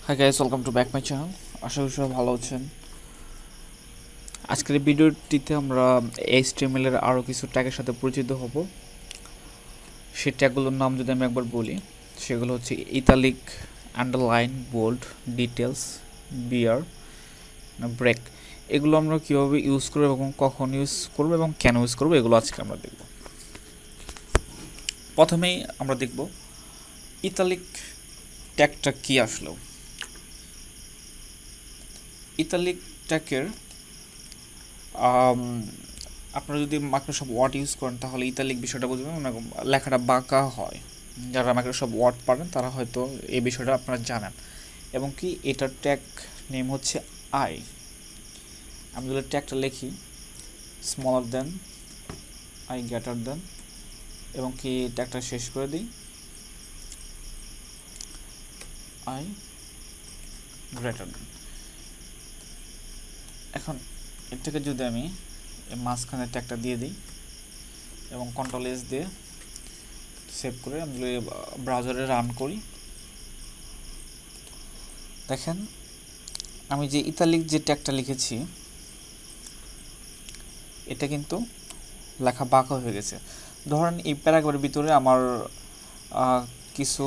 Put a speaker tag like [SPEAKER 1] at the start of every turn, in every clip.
[SPEAKER 1] High guys, welcome to back my channel. আশা করি সবাই ভালো আছেন। আজকের এই ভিডিওটিতে আমরা HTML এর আরও কিছু ট্যাগের সাথে পরিচিত হব। সেই ট্যাগগুলোর নাম যদি আমি একবার বলি, সেগুলো হচ্ছে italic, underline, bold, details, BR, break. এগুলো আমরা কীভাবে ইউজ করবো এবং কখন ইউজ করবো এবং কেন ইউজ করবো, এগুলো আজকে আমরা দেখব। প্রথমেই আমরা দেখব ইতালিক ট্যাগটা কী আসলো। ইতালিক ট্যাগের আপনারা যদি মাইক্রোসফট ওয়ার্ড ইউজ করেন তাহলে ইতালিক বিষয়টা বুঝবেন, মানে লেখাটা বাঁকা হয়। যারা মাইক্রোসফট ওয়ার্ড পারেন তারা হয়তো এই বিষয়টা আপনারা জানেন। এবং কি এটার ট্যাগ নেম হচ্ছে আই। আমি যদি ট্যাগটা লিখি smaller than, I greater than, এবং কি ট্যাগটা শেষ করে দিই আই গ্রেটার দেন। এখন এর থেকে যদি আমি মাঝখানে ট্যাগটা দিয়ে দিই এবং কন্ট্রোল এস দিয়ে সেভ করে আমি যদি ব্রাউজারে রান করি, দেখেন আমি যে ইতালিক যে ট্যাগটা লিখেছি এটা কিন্তু লেখা বাঁকা হয়ে গেছে। ধরেন এই প্যারাগ্রাফের ভিতরে আমার কিছু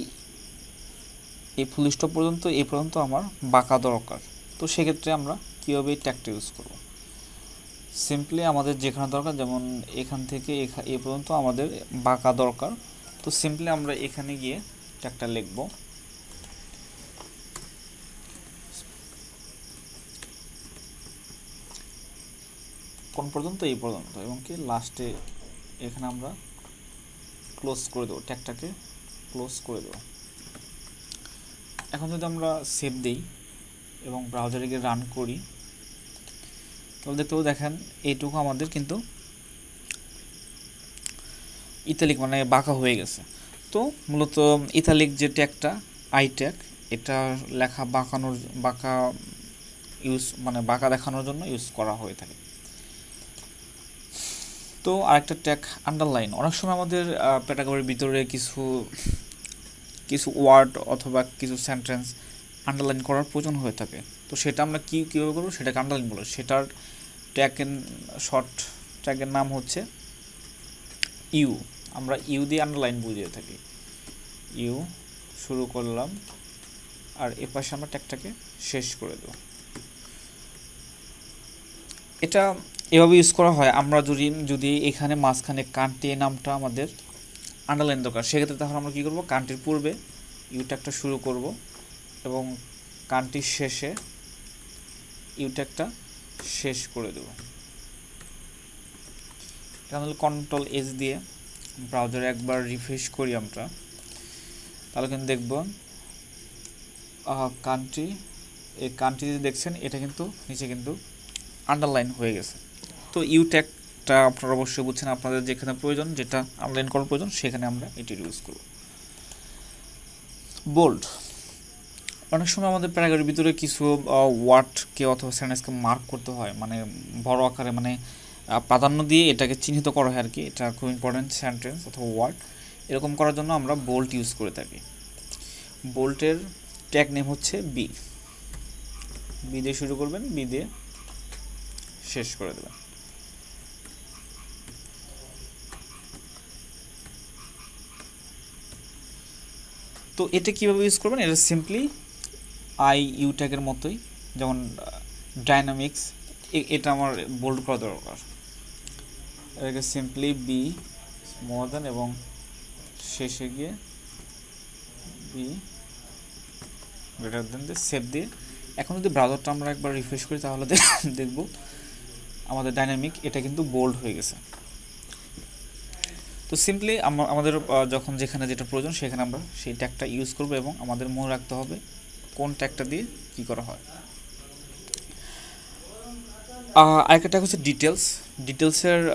[SPEAKER 1] এই ফুল স্টপ পর্যন্ত আমার বাঁকা দরকার। তো সেক্ষেত্রে আমরা কীভাবে এই ট্যাগটা ইউজ করব? সিম্পলি আমাদের যেখানে দরকার, যেমন এখান থেকে এ পর্যন্ত আমাদের বাঁকা দরকার, তো সিম্পলি আমরা এখানে গিয়ে ট্যাগটা লিখব কোন পর্যন্ত, এই পর্যন্ত, এবং কি লাস্টে এখানে আমরা ক্লোজ করে দেবো, ট্যাগটাকে ক্লোজ করে দেবো। এখন যদি আমরা সেভ দিই এবং ব্রাউজারে গিয়ে রান করি তাহলে দেখতে পাবো, দেখেন এইটুকু আমাদের কিন্তু ইতালিক মানে বাঁকা হয়ে গেছে। তো মূলত ইতালিক যে ট্যাগটা আই ট্যাগ, এটা লেখা বাঁকা ইউজ মানে বাঁকা দেখানোর জন্য ইউজ করা হয়ে থাকে। তো আরেকটা ট্যাগ আন্ডারলাইন। অনেক সময় আমাদের প্যারাগ্রাফের ভিতরে কিছু ওয়ার্ড অথবা কিছু সেন্টেন্স আন্ডারলাইন করার প্রয়োজন হয়ে থাকে। তো সেটা আমরা কীভাবে করবো, সেটাকে আন্ডারলাইন বলো। সেটার শর্ট ট্যাগের নাম হচ্ছে ইউ। আমরা ইউ দিয়ে আন্ডারলাইন বুঝিয়ে থাকি। ইউ শুরু করলাম আর এ পাশে আমরা ট্যাগটাকে শেষ করে দেব। এটা এভাবে ইউজ করা হয়। আমরা যদি এখানে মাঝখানে কান্ট্রি নামটা আমাদের আন্ডারলাইন দরকার, সেক্ষেত্রে তাহলে আমরা কী করবো, কান্ট্রির পূর্বে ইউ ট্যাগটা শুরু করব এবং কান্ট্রির শেষে ইউ ট্যাগটা শেষ করে দেব। তাহলে কন্ট্রোল এস দিয়ে ব্রাউজারে একবার রিফ্রেশ করি আমরা, তাহলে কিন্তু দেখব কান্ট্রি, এই কান্ট্রি যে দেখছেন এটা কিন্তু নিচে কিন্তু আন্ডারলাইন হয়ে গেছে। তো ইউ ট্যাগটা আপনারা অবশ্যই বুঝছেন, আপনাদের যেখানে প্রয়োজন, যেটা আন্ডারলাইন করার প্রয়োজন, সেখানে আমরা এটি ইউজ করব। বোল্ড। অনেক সময় আমাদের প্যারাগ্রাফের ভিতরে কিছু ওয়ার্ডকে অথবা সেন্টেন্সকে মার্ক করতে হয়, মানে বড় আকারে, মানে প্রাধান্য দিয়ে এটাকে চিহ্নিত করা হয় আর কি। এটা খুব ইম্পর্টেন্ট সেন্টেন্স অথবা ওয়ার্ড, এরকম করার জন্য আমরা বোল্ড ইউজ করে থাকি। বোল্টের ট্যাগ নেম হচ্ছে বি। বি দিয়ে শুরু করবেন, বি দিয়ে শেষ করে দেবেন। তো এটা কীভাবে ইউজ করবেন, এটা সিম্পলি আই ইউ ট্যাগের মতোই, যেমন ডাইনামিক্স, এটা আমার বোল্ড করা দরকার। এটাকে সিম্পলি বি মোর দেন এবং শেষে গিয়ে বি গ্রেটার দেন দিয়ে সেভ দিয়ে। এখন যদি ব্রাউজারটা আমরা একবার রিফ্রেশ করি তাহলে দেখব আমাদের ডাইনামিক এটা কিন্তু বোল্ড হয়ে গেছে। তো সিম্পলি আমাদের যখন যেখানে যেটা প্রয়োজন সেখানে আমরা সেই ট্যাগটা ইউজ করব এবং আমাদের মনে রাখতে হবে কোন ট্যাগটা দিয়ে কী করা হয়। আরেকটা ট্যাগ হচ্ছে ডিটেলস। ডিটেলস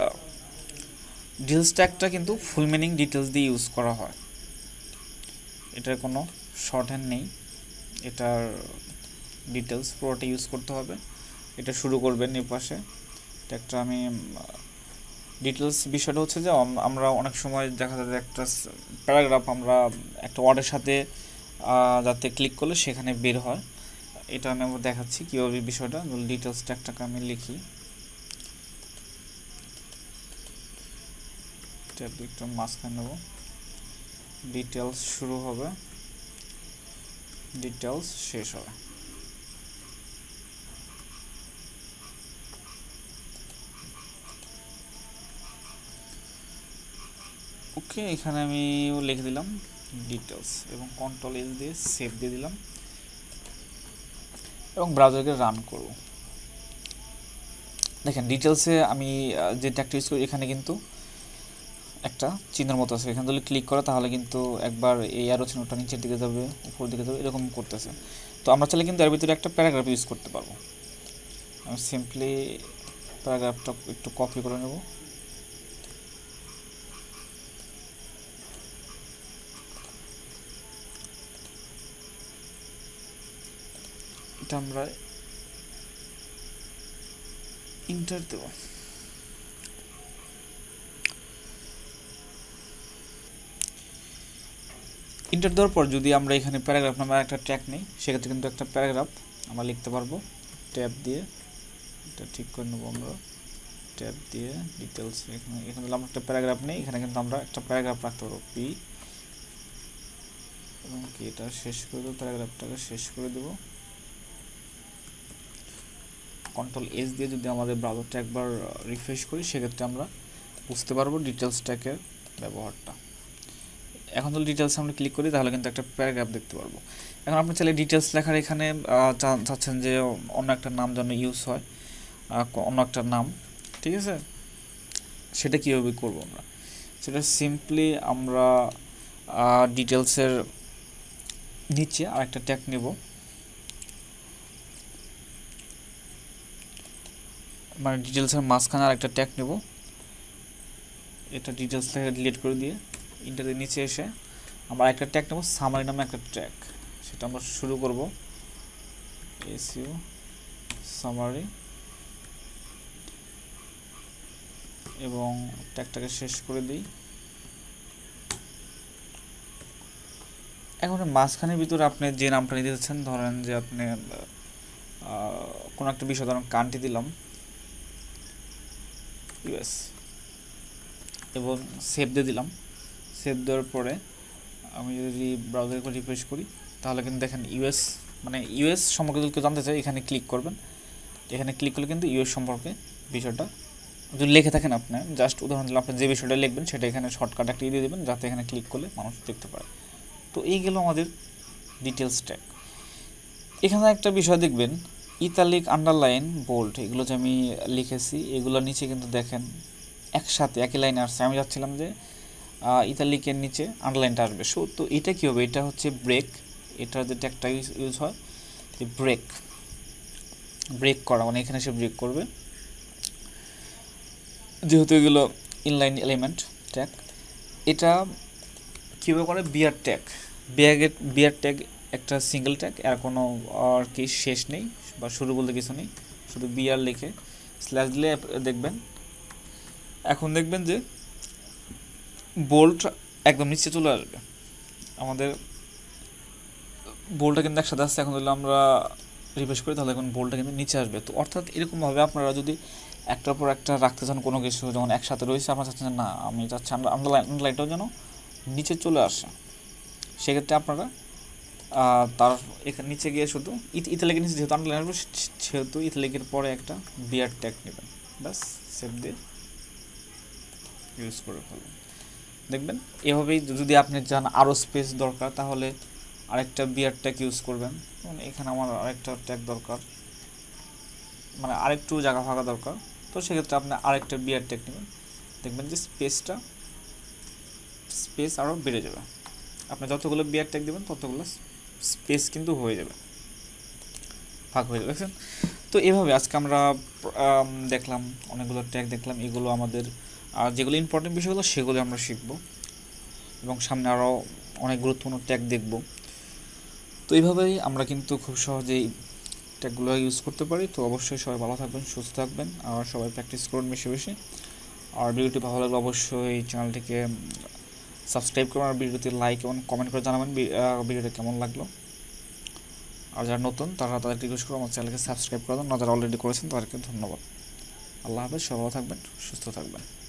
[SPEAKER 1] ট্যাগটা কিন্তু ফুল মিনিং ডিটেলস দিয়ে ইউজ করা হয়। এটার কোনো শর্ট হ্যান্ড নেই, এটার ডিটেলস পুরোটা ইউজ করতে হবে। এটা শুরু করবেন এই পাশে ট্যাগটা। আমি ডিটেলস বিষয়টা হচ্ছে যে আমরা অনেক সময় দেখা যায় একটা প্যারাগ্রাফ আমরা একটা ওয়ার্ডের সাথে যাতে ক্লিক করলে সেখানে বের হয়। এটা আমি আবার দেখাচ্ছি কীভাবে বিষয়টা। ডিটেলস ট্যাগটাকে আমি লিখি, ট্যাগ একটু মাঝখানে নেব, ডিটেলস শুরু হবে, ডিটেলস শেষ হবে। ওকে, এখানে আমি লিখে দিলাম ডিটেলস এবং কন্ট্রোল এস দিয়ে সেভ দিয়ে দিলাম এবং ব্রাউজারকে রান করব। দেখেন ডিটেলসে আমি যে ট্যাগটা ইউজ করি এখানে কিন্তু একটা চিহ্নের মতো আছে, এখানে যদি ক্লিক করে তাহলে কিন্তু একবার এই অ্যারো চিহ্নটা নিচের দিকে যাবে, উপরের দিকে যাবে, এরকম করতেছে। তো আমরা চাইলে কিন্তু এর ভিতরে একটা প্যারাগ্রাফ ইউজ করতে পারবো। আমি সিম্পলি প্যারাগ্রাফটা একটু কপি করে নেব, এটা আমরা ইন্টার দেব। ইন্টার দেওয়ার পর যদি আমরা এখানে প্যারাগ্রাফ নামে একটা ট্যাগ নেই, সেক্ষেত্রে কিন্তু একটা প্যারাগ্রাফ আমরা লিখতে পারবো। ট্যাব দিয়ে এটা ঠিক করে নেবো আমরা, ট্যাব দিয়ে ডিটেলস, এখানে আমরা একটা প্যারাগ্রাফ নেই, এখানে কিন্তু আমরা একটা প্যারাগ্রাফ রাখতে পারবো পি, এবং কি এটা শেষ করে দেবো, প্যারাগ্রাফটাকে শেষ করে দেবো। কন্ট্রোল এস দিয়ে যদি আমাদের ব্রাউজারটা একবার রিফ্রেশ করি সেক্ষেত্রে আমরা বুঝতে পারবো ডিটেলস ট্যাগের ব্যবহারটা। এখন যদি ডিটেলস আমরা ক্লিক করি তাহলে কিন্তু একটা প্যারাগ্রাফ দেখতে পারবো। এখন আপনি চাইলে ডিটেলস লেখার এখানে চাচ্ছেন যে অন্য একটা নাম যেন ইউজ হয়, অন্য একটা নাম, ঠিক আছে, সেটা কীভাবে করবো আমরা? সেটা সিম্পলি আমরা ডিটেলসের নিচে আরেকটা ট্যাগ নেব, মানে ডিটেলসের মাঝখানে আরেকটা ট্যাগ নেব, এটা ডিটেলস থেকে ডিলিট করে দিয়ে ইন্টারের নিচে এসে আমরা একটা ট্যাগ নেব, সামারি নামে একটা ট্যাগ, সেটা আমরা শুরু করব এসইও সামারি, এবং ট্যাগটাকে শেষ করে দিই। এখন মাঝখানের ভিতরে আপনি যে নামটা নিতে চাচ্ছেন, ধরেন যে আপনি কোনো একটা বিষয়, ধরেন কান্ট্রি দিলাম ইউএস এবং সেভ দিয়ে দিলাম। সেভ দেওয়ার পরে আমি যদি ব্রাউজার করে রিফ্রেশ করি তাহলে কিন্তু দেখেন ইউএস, মানে ইউএস সম্পর্কে যদি কেউ জানতে চায় এখানে ক্লিক করবেন, এখানে ক্লিক করলে কিন্তু ইউএস সম্পর্কে বিষয়টা যদি লিখে থাকেন, আপনি জাস্ট উদাহরণ দিলাম, আপনি যে বিষয়টা লিখবেন সেটা এখানে শর্টকাট একটা দিয়ে দেবেন যাতে এখানে ক্লিক করলে মানুষ দেখতে পারে। তো এই গেল আমাদের ডিটেলস ট্যাগ। এখানে একটা বিষয় দেখবেন, ইতালিক, আন্ডারলাইন, বোল্ড, এগুলো যে আমি লিখেছি এগুলোর নিচে কিন্তু দেখেন একসাথে একই লাইনে আসছে। আমি যাচ্ছিলাম যে ইতালিকের নিচে আন্ডারলাইনটা আসবে। সো তো এটা কী হবে, এটা হচ্ছে ব্রেক, এটার যে ট্যাগটা ইউজ হয় যে ব্রেক করা, মানে এখানে সে ব্রেক করবে, যেহেতু এগুলো ইনলাইন এলিমেন্ট ট্যাগ। এটা কীভাবে করে, বিয়ার ট্যাগ একটা সিঙ্গেল ট্যাগ, আর কোনো আর কি শেষ নেই বা শুরু বলতে কিছু নেই, শুধু বিয়ার লিখে স্ল্যাশ দিলে দেখবেন, এখন দেখবেন যে বোল্ট একদম নিচে চলে আসবে। আমাদের বোল্টটা কিন্তু একসাথে আসছে, এখন যদি আমরা রিফ্রেশ করি তাহলে এখন বোল্টটা কিন্তু নিচে আসবে। তো অর্থাৎ এরকমভাবে আপনারা যদি একটার পর একটা রাখতে চান কোনো কিছু, যেমন একসাথে রয়েছে, আপনারা চাচ্ছেন না আমি চাচ্ছি আন্ডারলাইনটাও যেন নিচে চলে আসে, সেক্ষেত্রে আপনারা তার এখানে নিচে গিয়ে শুধু ইতালিকের নিচে যেহেতু আন্ডারলাইন আসবে সেহেতু ইতালিকের পরে একটা বিয়ার ট্যাগ নেবেন, ব্যাস সেভ দিয়ে ইউজ করে ফেলবেন। দেখবেন এভাবেই, যদি আপনি চান আরও স্পেস দরকার তাহলে আরেকটা বিয়ার ট্যাগ ইউজ করবেন। মানে এখানে আমার আরেকটা ট্যাগ দরকার, মানে আরেকটু জায়গা ফাঁকা দরকার, তো সেক্ষেত্রে আপনি আরেকটা বিয়ার ট্যাগ নেবেন, দেখবেন যে স্পেস আরও বেড়ে যাবে। আপনি যতগুলো বিয়ার ট্যাগ দেবেন ততগুলো স্পেস কিন্তু হয়ে যাবে, ফাঁক হয়ে যাবে, দেখছেন? তো এভাবে আজকে আমরা দেখলাম অনেকগুলো ট্যাগ দেখলাম, এগুলো আমাদের যেগুলো ইম্পর্টেন্ট বিষয়গুলো সেগুলো আমরা শিখব এবং সামনে আরও অনেক গুরুত্বপূর্ণ ট্যাগ দেখব। তো এইভাবেই আমরা কিন্তু খুব সহজেই ট্যাগগুলো ইউজ করতে পারি। তো অবশ্যই সবাই ভালো থাকবেন, সুস্থ থাকবেন, আর সবাই প্র্যাকটিস করুন বেশি বেশি। আর ভিডিওটি ভালো লাগলে অবশ্যই চ্যানেলটিকে সাবস্ক্রাইব করবেন আর ভিডিওতে লাইক এবং কমেন্ট করে জানাবেন ভিডিওটা কেমন লাগলো। আর যারা নতুন তাদেরকে রিকোয়েস্ট করবো আমার চ্যানেলকে সাবস্ক্রাইব করে দেন, যারা অলরেডি করেছেন তাদেরকে ধন্যবাদ। আল্লাহ হাফেজ, সবাই থাকবেন, সুস্থ থাকবেন।